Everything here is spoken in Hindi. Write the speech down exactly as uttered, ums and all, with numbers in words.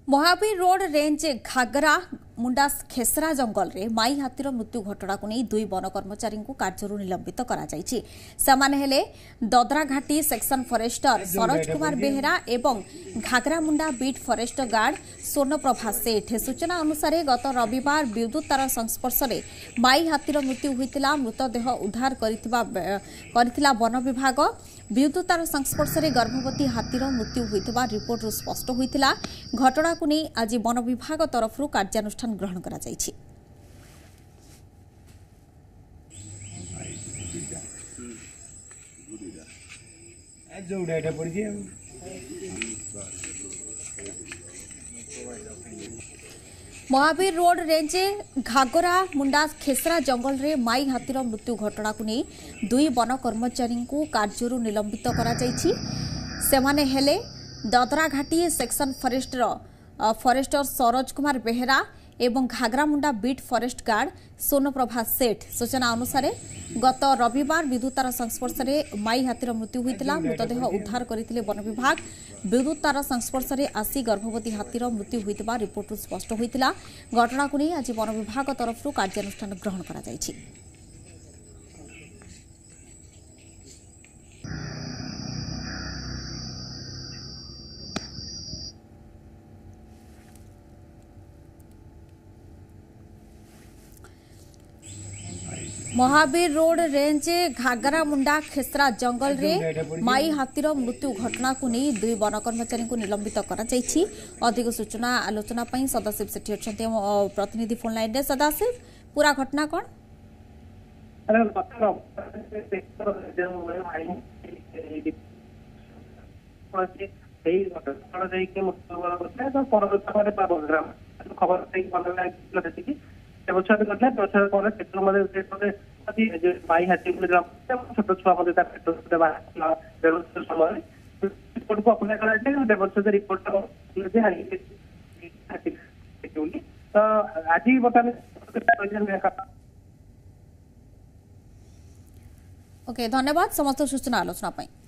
महावीर रोड रेंज घागरा मुंडा खेसरा जंगल रे माई हाथीर मृत्यु घटना को नहीं दुई वन कर्मचारी को कार्य निलंबित कर ददराघाटी सेक्शन फॉरेस्टर सरोज कुमार बेहेरा एवं Ghagra Munda beat forest guard Swarnaprabha Seth. सूचना अनुसार गत रविवार विद्युत तार संस्पर्श में माई हाथीर मृत्यु होता मृतदेह उद्धार कर वन विभाग। विद्युत तार संस्पर्श में गर्भवती हाथीर मृत्यु होता रिपोर्ट स्पष्ट होता। घटना को नहीं आज वन विभाग तरफ कार्यानुष्ठान ग्रहण करा जायछि। महावीर रोड रेंज घागरा मुंडा खेसरा जंगल रे माई हाथीर मृत्यु घटना को नहीं दुई वन कर्मचारी को कार्य निलंबित करा जायछि। सेमाने हेले Dadraghati section forester forester Saroj Kumar Behera एवं Ghagra Munda beat forest guard Swarnaprabha Seth. सूचना अनुसार गत रविवार विद्युत तार संस्पर्श में माई हाथीर मृत्यु होता मृतदेह उद्धार करते वन विभाग। विद्युत तार संस्पर्श में आसी गर्भवती हाथीर मृत्यु होता रिपोर्ट स्पष्ट होता। घटना को नहीं आज वन विभाग तरफ कार्यानुष्ठान ग्रहण करा जायछि। महावीर रोड रेंज घागरा मुंडा खेसरा जंगल रे माई हाथीर मृत्यु घटना को नहीं दुई वन कर्मचारी को निलंबित करा जायछि। अधिक सूचना आलोचना पई सदाशिव सेठी अछंती प्रतिनिधि फोन लाइन रे। सदाशिव, पूरा घटना कोन? माई हाथी छोट छुआ रिपोर्ट को अप्लाई कर रिपोर्ट तो आज ओके, धन्यवाद समस्त सूचना आलोचना।